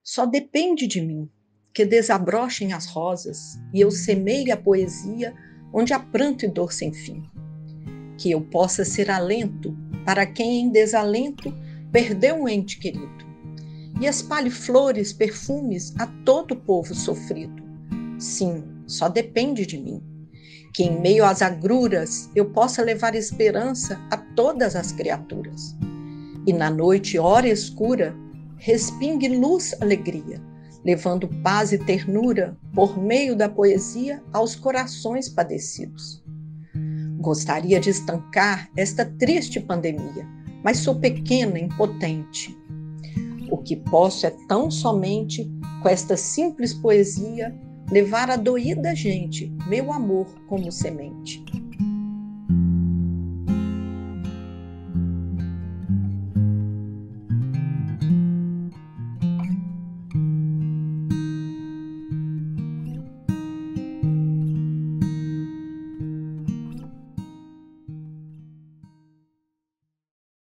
Só depende de mim que desabrochem as rosas e eu semeie a poesia onde há pranto e dor sem fim. Que eu possa ser alento para quem em desalento perdeu um ente querido. E espalhe flores, perfumes a todo o povo sofrido. Sim, só depende de mim. Que em meio às agruras eu possa levar esperança a todas as criaturas. E na noite, hora escura, respingue luz, alegria, levando paz e ternura por meio da poesia aos corações padecidos. Gostaria de estancar esta triste pandemia, mas sou pequena, impotente. O que posso é tão somente, com esta simples poesia, levar à doída gente meu amor como semente.